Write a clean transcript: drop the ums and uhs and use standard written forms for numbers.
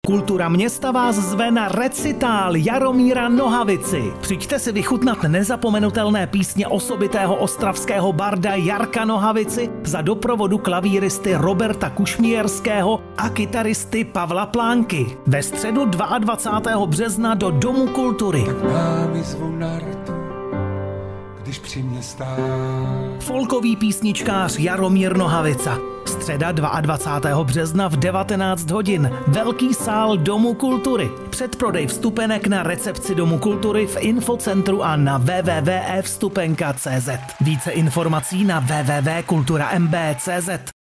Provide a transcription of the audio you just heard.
Kultura města vás zve na recitál Jaromíra Nohavici. Přijďte si vychutnat nezapomenutelné písně osobitého ostravského barda Jarka Nohavici za doprovodu klavíristy Roberta Kušmíjerského a kytaristy Pavla Plánky. Ve středu 22. března do Domu kultury. Když při mě stál. Folkový písničkář Jaromír Nohavica. Středa 22. března v 19 hodin. Velký sál Domu kultury. Předprodej vstupenek na recepci Domu kultury v infocentru a na www.vstupenka.cz. Více informací na www.kulturamb.cz.